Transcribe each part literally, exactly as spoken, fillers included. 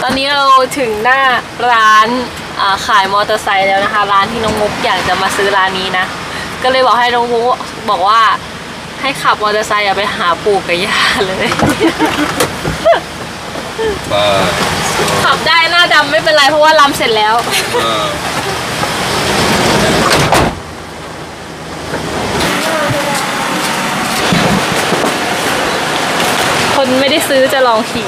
ตอนนี้เราถึงหน้าร้านขายมอเตอร์ไซค์แล้วนะคะร้านที่น้องมุกอยากจะมาซื้อร้านนี้นะก็เลยบอกให้น้องมุกบอกว่าให้ขับมอเตอร์ไซค์ไปหาปู่กับย่าเลยขับได้หน้าดำไม่เป็นไรเพราะว่าลำเสร็จแล้วคนไม่ได้ซื้อจะลองขี่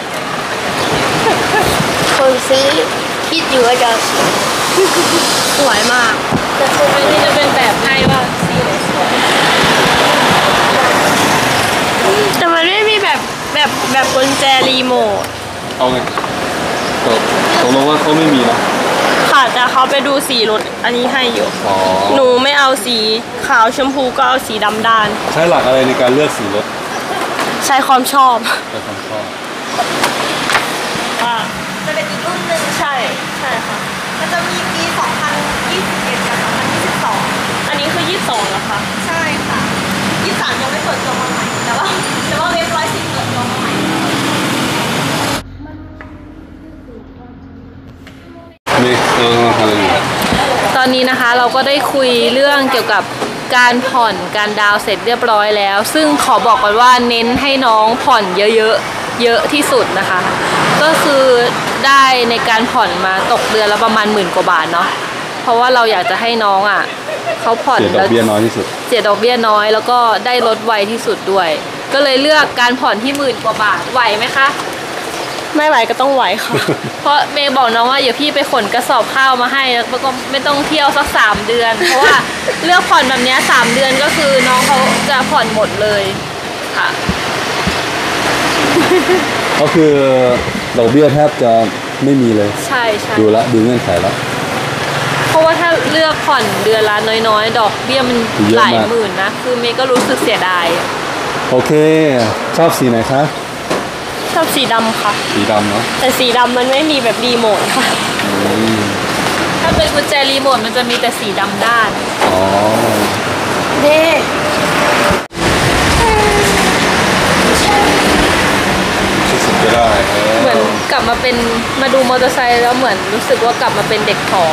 คนซื้อคิดอยู่ว่าจะสวยมากแต่คนนี้จะเป็นแบบให้ว่าสีไหนสวยแต่มันไม่มีแบบแบบแบบกุญแจรีโมทเอาไงตกตกลงว่าเขาไม่มีนะค่ะแต่เขาไปดูสีรถอันนี้ให้อยู่หนูไม่เอาสีขาวชมพูก็เอาสีดำด้านใช้หลักอะไรในการเลือกสีรถใช้ความชอบใช้ความชอบอ่าจะเป็นอีกรุ่นหนึ่งใช่ใช่ค่ะมันจะมีปีสองพันยี่สิบเอ็ดกับสองพันยี่สิบสองอันนี้คือยี่สิบสองเหรอคะใช่ค่ะยี่สิบสามยังไม่เปิดตัวมาใหม่แต่ว่าแต่ว่าเว็บร้อยสิบเปิดตัวมาใหม่นี่เออทำอะไรอยู่ตอนนี้นะคะเราก็ได้คุยเรื่องเกี่ยวกับการผ่อนการดาวเสร็จเรียบร้อยแล้วซึ่งขอบอกก่อนว่าเน้นให้น้องผ่อนเยอะๆเยอะที่สุดนะคะก็คือได้ในการผ่อนมาตกเดือนละประมาณหมื่นกว่าบาทเนาะเพราะว่าเราอยากจะให้น้องอ่ะเขาผ่อนเสียดอกเบี้ยน้อยที่สุดเสียดอกเบี้ยน้อยแล้วก็ได้ลดไวที่สุดด้วยก็เลยเลือกการผ่อนที่หมื่นกว่าบาทไหวไหมคะไม่ไหวก็ต้องไหวค่ะเพราะเมย์บอกน้องว่าอย่าพี่ไปขนกระสอบข้าวมาให้แล้วก็ไม่ต้องเที่ยวสักสามเดือนเพราะว่าเลือกผ่อนแบบนี้สามเดือนก็คือน้องเขาจะผ่อนหมดเลยค่ะก็คือดอกเบี้ยแทบจะไม่มีเลยใช่ใช่ดูละดูเงื่อนไขแล้วเพราะว่าถ้าเลือกผ่อนเดือนละน้อยๆดอกเบี้ยมันหลายหมื่นนะคือเมย์ก็รู้สึกเสียดายโอเคชอบสีไหนคะชอบสีดำค่ะสีดำเนาะแต่สีดำมันไม่มีแบบรีโมทค่ะถ้าเป็นกุญแจรีโมทมันจะมีแต่สีดำด้านอ๋อเด้สุดๆก็ได้เหมือนกลับมาเป็นมาดูมอเตอร์ไซค์แล้วเหมือนรู้สึกว่ากลับมาเป็นเด็กผอ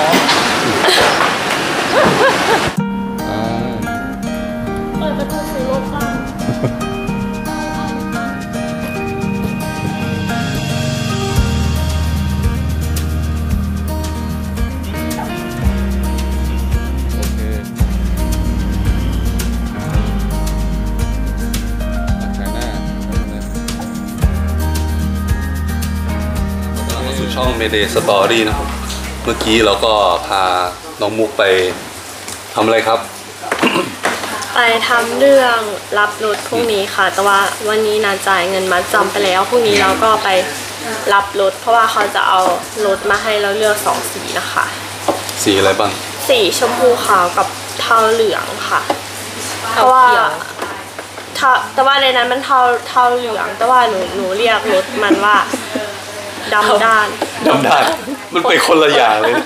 เปิดประตูสีรถค่ะช่อง Mayday Story นะครับเมื่อกี้เราก็พาน้องมุกไปทำอะไรครับไปทำเรื่องรับรถพรุ่งนี้ค่ะแต่ว่าวันนี้นาจ่ายเงินมาจำไปแล้วพรุ่งนี้เราก็ไปรับรถเพราะว่าเขาจะเอารถมาให้เราเลือกสองสีนะคะสีอะไรบ้างสีชมพูขาวกับเทาเหลืองค่ะเพราะว่าแต่ว่าในนั้นมันเทาเทาเหลืองแต่ว่าหนูหนูเรียกรถมันว่าดำด้านดำด้านมันเป็นคนละอย่างเลย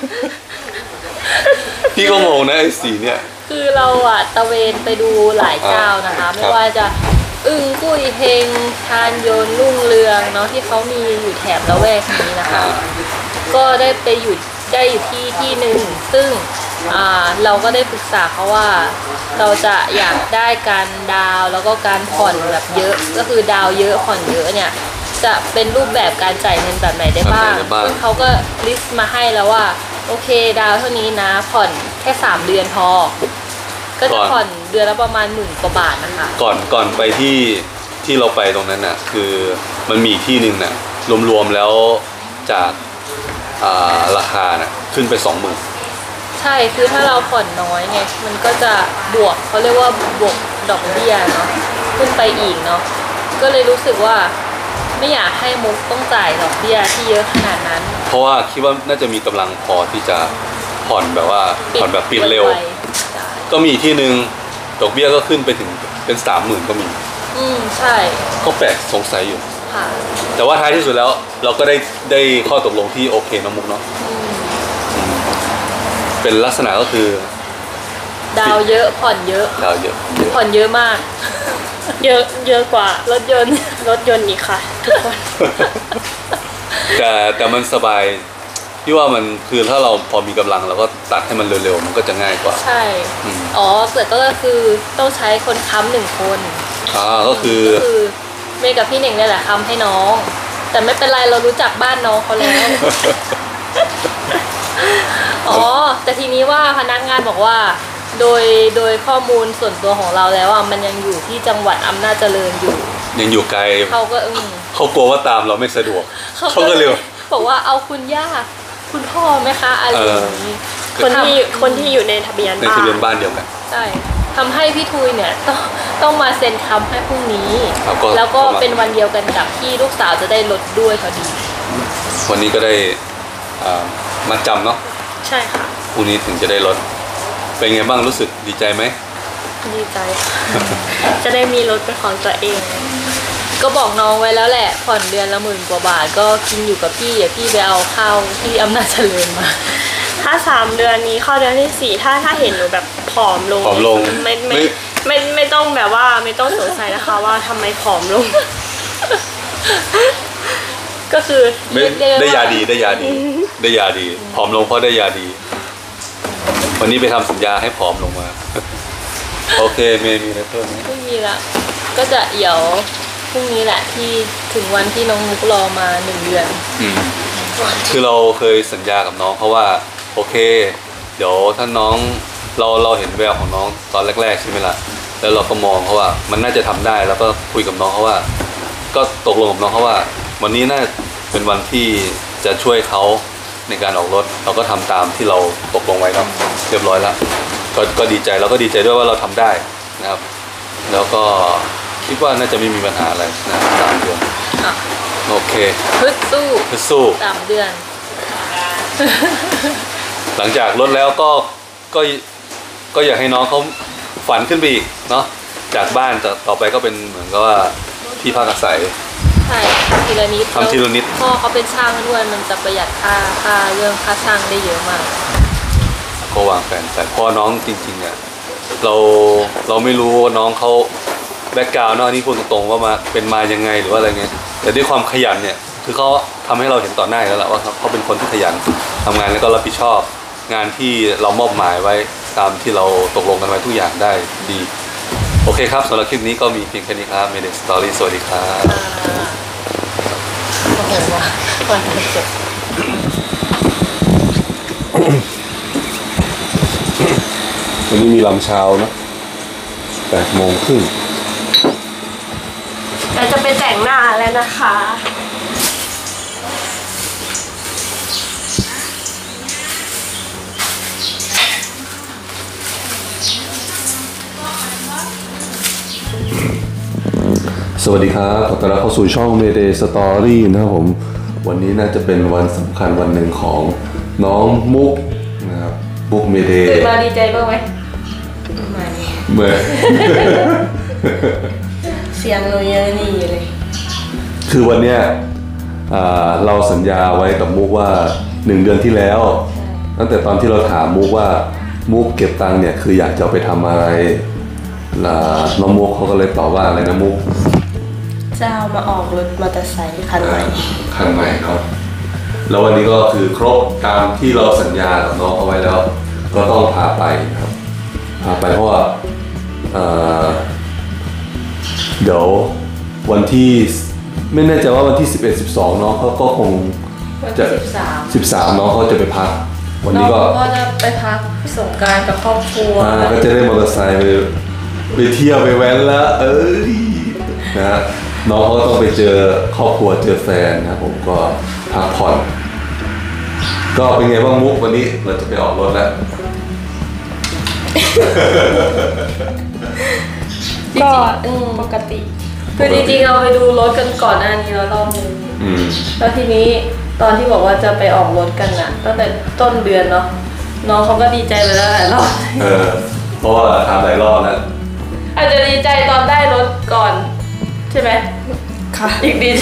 พี่ก็งงนะไอ้สีเนี่ยคือเราอะตะเวนไปดูหลายเจ้านะคะไม่ว่าจะอึ้งกุ้ยเฮงทานโยนรุ่งเรืองเนาะที่เขามีอยู่แถบละแวกนี้นะคะก็ได้ไปอยู่ได้อยู่ที่ที่หนึ่งซึ่งเราก็ได้ปรึกษาเขาว่าเราจะอยากได้การดาวแล้วก็การผ่อนแบบเยอะก็คือดาวเยอะผ่อนเยอะเนี่ยจะเป็นรูปแบบการจ่ายเงินแบบไหนได้บ้างซึ่งเขาก็ลิสต์มาให้แล้วว่าโอเคดาวเท่านี้นะผ่อนแค่สามเดือนพอก็จะผ่อนเดือนละประมาณหมื่นกว่าบาทนะคะก่อนก่อนไปที่ที่เราไปตรงนั้นน่ะคือมันมีที่หนึ่งน่ะรวมๆแล้วจากราคาน่ะขึ้นไปสองหมื่นใช่คือถ้าเราผ่อนน้อยไงมันก็จะบวกเขาเรียกว่าบวกดอกเบี้ยเนาะขึ้นไปอีกเนาะก็เลยรู้สึกว่าไม่อยากให้มุกต้องจ่ายดอกเบี้ยที่เยอะขนาดนั้นเพราะว่าคิดว่าน่าจะมีกำลังพอที่จะผ่อนแบบว่าผ่อนแบบปิดเร็วก็มีที่หนึ่งดอกเบี้ยก็ขึ้นไปถึงเป็นสามหมื่นก็มีอืมใช่ก็แปลกสงสัยอยู่ค่ะแต่ว่าท้ายที่สุดแล้วเราก็ได้ได้ข้อตกลงที่โอเคนะมุกเนาะเป็นลักษณะก็คือดาวเยอะผ่อนเยอะดาวเยอะผ่อนเยอะมากเยอะเยอะกว่ารถยนต์รถยนต์อีกค่ะทุกคนแต่แต่มันสบายที่ว่ามันคือถ้าเราพอมีกำลังเราก็ตัดให้มันเร็วๆมันก็จะง่ายกว่าใช่อืมอ๋อแต่ก็คือต้องใช้คนค้ำหนึ่งคนอ่าก็คือก็คือเมย์กับพี่เน่งเนี่ยแหละค้ำให้น้อง แต่ไม่เป็นไรเรารู้จักบ้านน้องเขาแล้ว อ๋อแต่ทีนี้ว่าพนักงานบอกว่าโดยโดยข้อมูลส่วนตัวของเราแล้วอ่ะมันยังอยู่ที่จังหวัดอำนาจเจริญอยู่ยังอยู่ไกลเขาก็อืมเขากลัวว่าตามเราไม่สะดวกเขาก็เร็วบอกว่าเอาคุณย่าคุณพ่อไหมคะอะไรอย่างนี้คนที่คนที่อยู่ในทะเบียนในบ้าทะเบียนนบ้านเดียวกันใช่ทำให้พี่ทุยเนี่ยต้องต้องมาเซ็นคำให้พรุ่งนี้ครับก็แล้วก็เป็นวันเดียวกันกับที่ลูกสาวจะได้ลดด้วยพอดีวันนี้ก็ได้อ่ามัดจำเนาะใช่ค่ะพรุ่งนี้ถึงจะได้ลดเป็นไงบ้างรู้สึกดีใจไหมดีใจค่ะจะได้มีรถเป็นของตัวเองก็บอกน้องไว้แล้วแหละผ่อนเดือนละหมื่นกว่าบาทก็กินอยู่กับพี่อย่าพี่ไปเอาข้าวที่อำนาจเจริญมาถ้าสามเดือนนี้เข้าเดือนที่สี่ถ้าถ้าเห็นหนูแบบผอมลงผอมลงไม่ไม่ไม่ไม่ไม่ต้องแบบว่าไม่ต้องสงสัยนะคะว่าทำไมผอมลง ก็คือไม่เรีกได้ยาว่ดีได้ยาดีได้ยาดีผอมลงเพราะได้ยาดี วันนี้ไปทำสัญญาให้ผอมลงมา โอเคเมย์มีอะไรเพิ่มไหมไม่มีละก็จะเดี๋ยวพรุ่งนี้แหละที่ถึงวันที่น้องมุกรอมาหนึ่งเดือนอืมคือเราเคยสัญญากับน้องเขาว่าโอเค เดี๋ยวถ้าน้องเราเราเห็นแววของน้องตอนแรกๆใช่ไหมล่ะแล้วเราก็มองเขาว่ามันน่าจะทำได้แล้วก็คุยกับน้องเขาว่า ก็ตกลงกับน้องเขาว่า วันนี้น่าเป็นวันที่จะช่วยเขาในการออกรถ เราก็ทำตามที่เราตกลงไว้ครับเรียบร้อยแล้วก็ก็ดีใจเราก็ดีใจด้วยว่าเราทำได้นะครับ แล้วก็คิดว่าน่าจะไม่มีปัญหาอะไรนะสามเดือนอ่ะโอเคพึดสู้เพื่อสู้สามเดือนหลังจากลดแล้วก็ก็ก็อยากให้น้องเขาฝันขึ้นไปอีกเนาะจากบ้านต่อต่อไปก็เป็นเหมือนกับว่าที่พักอาศัยใช่ทีละนิดทำทีละนิดพ่อเขาเป็นช่างด้วยมันจะประหยัดค่าค่าเรื่องค่าช่างได้เยอะมากก็วางแผนแต่พอน้องจริงๆเนี่ยเราเราไม่รู้ว่าน้องเขาแบ็กกราวน์เนาะอันนี่พูดตรงๆว่ามาเป็นมายังไงหรือว่าอะไรเงี้ยแต่ด้วยความขยันเนี่ยคือเขาทำให้เราเห็นต่อหน้าอยู่แล้วแหละว่าเขาเป็นคนที่ขยันทำงานแล้วก็รับผิดชอบงานที่เรามอบหมายไว้ตามที่เราตกลงกันไว้ทุกอย่างได้ดีโอเคครับสำหรับคลิปนี้ก็มีเพียงแค่นี้ครับ Mayday Story สวัสดีครับโอ้โหว่าวันที่เจ็ดวันนี้มีลำเช้านะแปดโมงครึ่งเราจะไปแต่งหน้าแล้วนะคะสวัสดีครับขอต้อนรับเข้าสู่ช่อง Mayday Story นะครับผมวันนี้น่าจะเป็นวันสำคัญวันหนึ่งของน้องมุกนะครับมุก Mayday ตื่นมาดีใจบ้างไหมไม่เมื่อเสียงหนูเยอะนี่เลยคือวันเนี้ยอ่าเราสัญญาไว้กับมุกว่าหนึ่งเดือนที่แล้ว ตั้งแต่ตอนที่เราถามมุกว่ามุกเก็บตังค์เนี่ยคืออยากจะเอาไปทำอะไรล่ะน้องมุกเขาก็เลยตอบว่าอะไรนะมุกจะเอามาออกรถมอเตอร์ไซค์คันใหม่คันใหม่ครับแล้ววันนี้ก็คือครบตามที่เราสัญญากับน้องเอาไว้แล้ว ก็ต้องพาไปครับพาไปเพราะว่าเอ่อเดี๋ยววันที่ไม่แน่ใจว่าวันที่สิบเอ็ด สิบสองน้องเขาก็คงวันจะที่สิบสามสิบสามน้องเขาจะไปพัก วันน้นี้องก็ก็จะไปพักสงกรานต์กับครอบครัวอ่าก็จะได้มอเตอร์ไซค์ไปไปเที่ยวไปแว้นแล้วเอ้ยนะฮะน้องเขาก็ต้องไปเจอครอบครัวเจอแฟนนะครับผมก็พักผ่อน ก็เป็นไงบ้างมุกวันนี้เราจะไปออกรถแล้วก็อืมปกติคือจริงๆเราไปดูรถกันก่อนหน้านี้แล้วรอบนึงอืมแล้วทีนี้ตอนที่บอกว่าจะไปออกรถกันอะตั้งแต่ต้นเดือนเนาะน้องเขาก็ดีใจไปแล้วหลายรอบเออเพราะว่าทำหลายรอบแล้วอาจจะดีใจตอนได้รถก่อน ใช่ไหมค่ะอีกดีใจ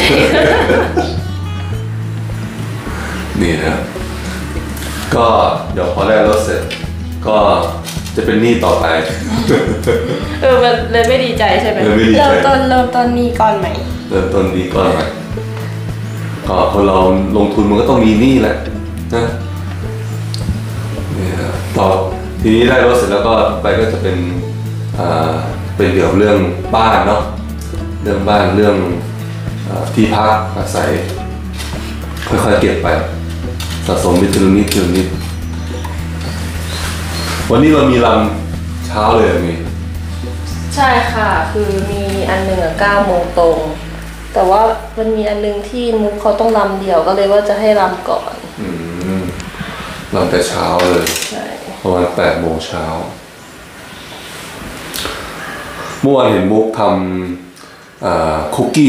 นี่นะครับก็เดี๋ยวพอได้รถเสร็จ ก็จะเป็นหนี้ต่อไปเออมันเลยไม่ดีใจใช่ไหมเลยไม่ดีเริ่ใจมต้นเริ่มต้นนี้ก่อนใหม่เริ่มต้นดีก่อนใหม่ก็คนเราลงทุนมันก็ต้องมีหนี้แหละนะเนี่ยต่อทีนี้ได้รถเสร็จแล้วก็ไปก็จะเป็นอ่าเป็นเกี่ยวกับเรื่องบ้านเนาะเรื่องบ้านเรื่องที่พักอาศัยค่อยๆเก็บไปสะสมไปทีละนิดทีละนิดวันนี้เรามีรำเช้าเลยมีใช่ค่ะคือมีอันหนึ่งอ่ะเก้าโมงตรงแต่ว่ามันมีอันนึงที่มุกเขาต้องรำเดี่ยวก็เลยว่าจะให้รำก่อนอืมรำแต่เช้าเลยใช่ประมาณแปดโมงเช้าเมื่อวานเห็นมุกทำคุกกี้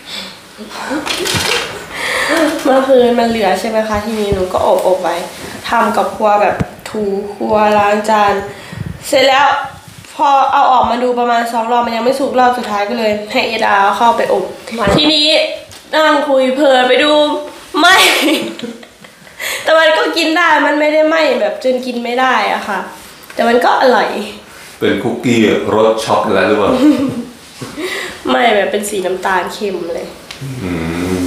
เมื่อคืนมันเหลือใช่ไหมคะทีนี้หนูก็อบอบไว้ทำกับครัวแบบถูครัวล้างจานเสร็จแล้วพอเอาออกมาดูประมาณสองรอบมันยังไม่สุกรอบสุดท้ายก็เลยให้เอดาเข้าไปอบทีนี้นั่งคุยเพลินไปดูไม่แต่มันก็กินได้มันไม่ได้ไหม้แบบจนกินไม่ได้อะค่ะแต่มันก็อร่อยเป็นคุกกี้รสช็อกโกแลตหรือเปล่าไม่แบบเป็นสีน้ำตาลเค็มเลยอืม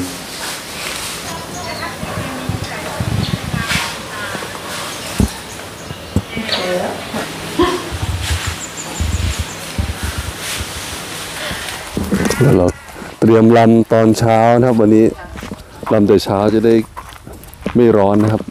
แล้วเราเตรียมลำตอนเช้านะครับวันนี้ลำแต่เช้าจะได้ไม่ร้อนนะครับ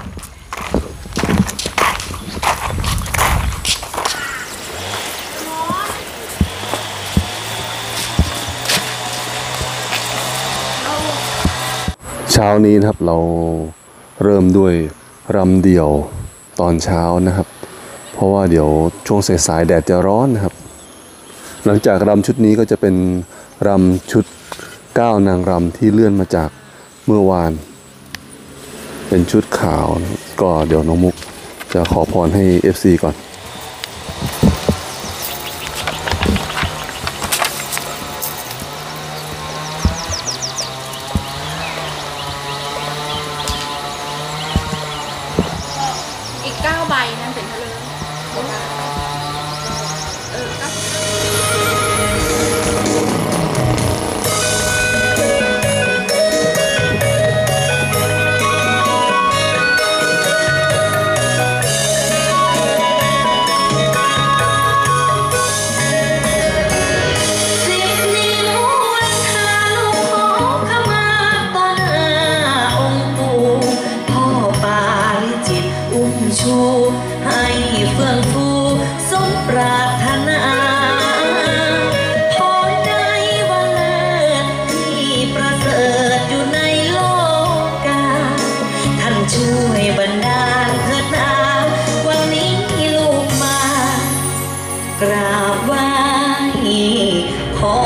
เช้านี้นะครับเราเริ่มด้วยรำเดี่ยวตอนเช้านะครับเพราะว่าเดี๋ยวช่วงสายๆแดดจะร้อนนะครับหลังจากรำชุดนี้ก็จะเป็นรำชุดเก้านางรำที่เลื่อนมาจากเมื่อวานเป็นชุดขาวก็เดี๋ยวน้องมุกจะขอพรให้ เอฟ ซี ก่อนอีกเก้าใบนั่นเป็นเท่าไหร่เออเก้าให้เฟื่องฟูสมปรารถนาพรใดว่าเลิศที่ประเสริฐอยู่ในโลกาท่านช่วยบันดาลเถิดนาวันนี้ลูกมากราบไหว้ขอ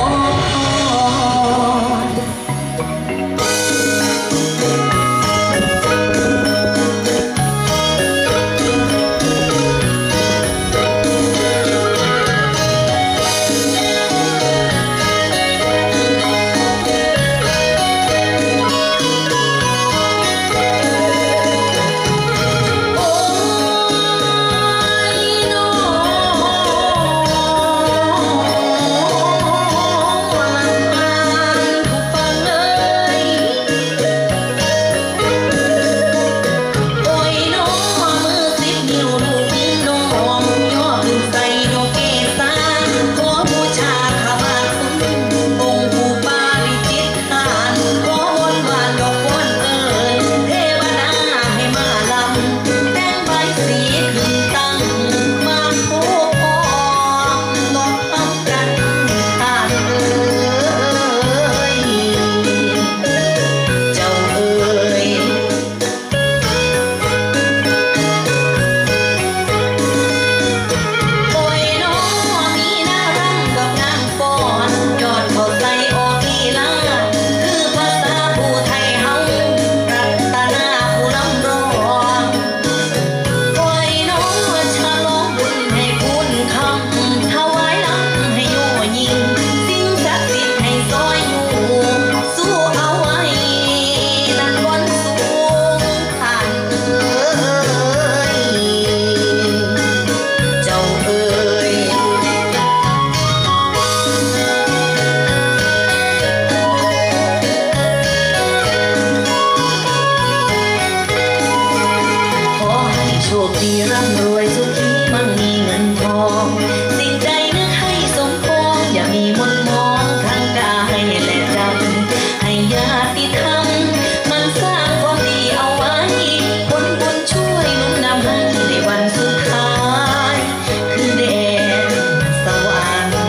ให้ร่ำรวยสุขีมั่งมีเงินทองสิ่งใดนึกให้สมปองอย่ามีมนมองทางกายและใจให้ญาติธรรมมันสร้างความดีเอาไว้ผลบุญช่วยหนุนนำให้ในวันสุดท้ายคือแดนสวรรค์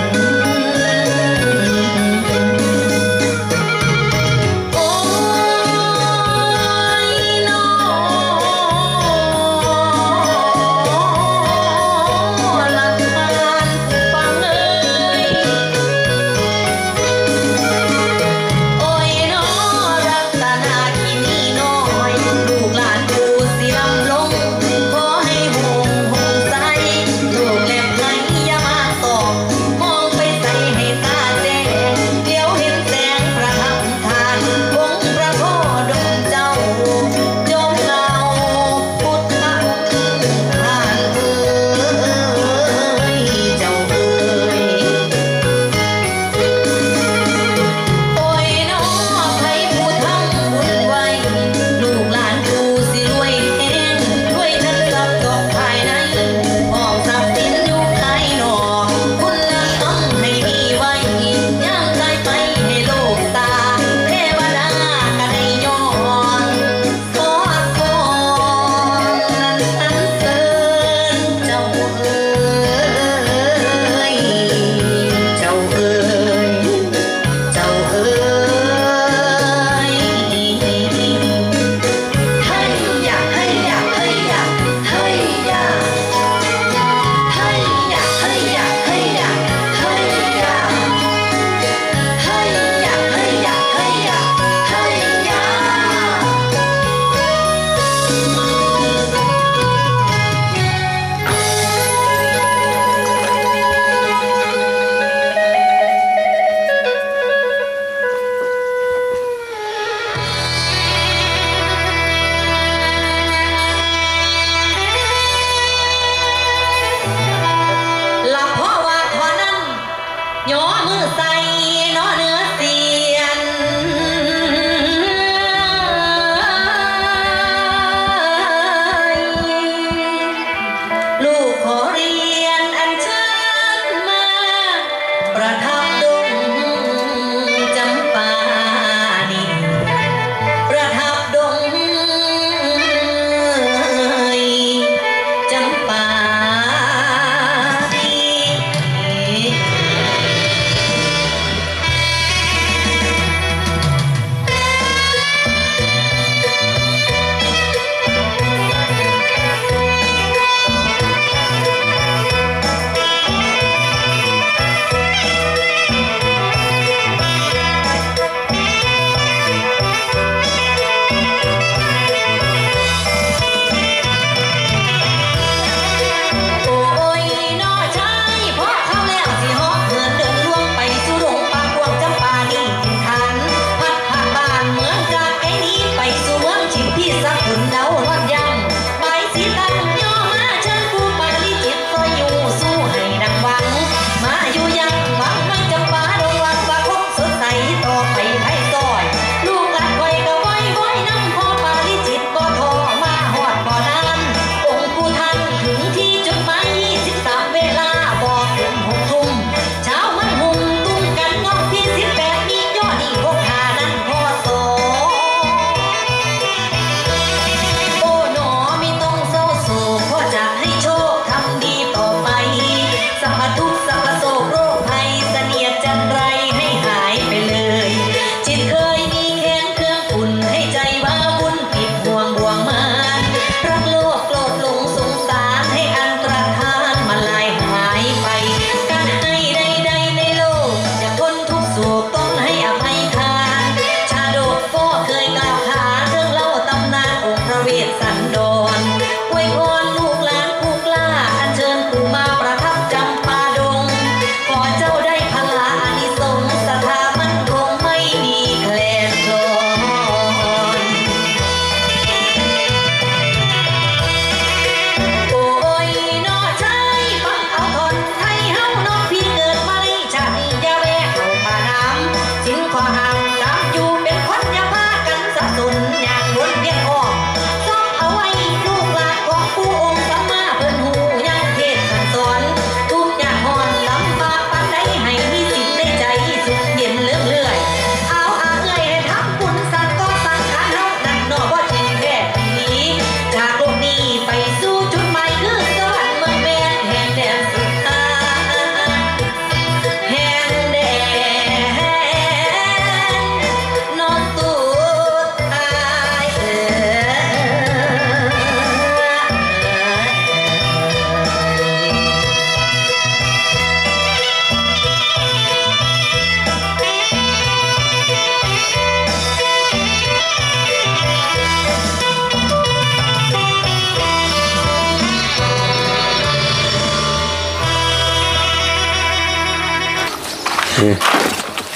โอ้ยน้อ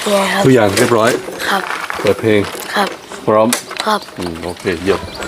เนี่ยครับทุกอย่างเรียบร้อยครับเปิดเพลงครับพร้อมครับอืมโอเคเยี่ยม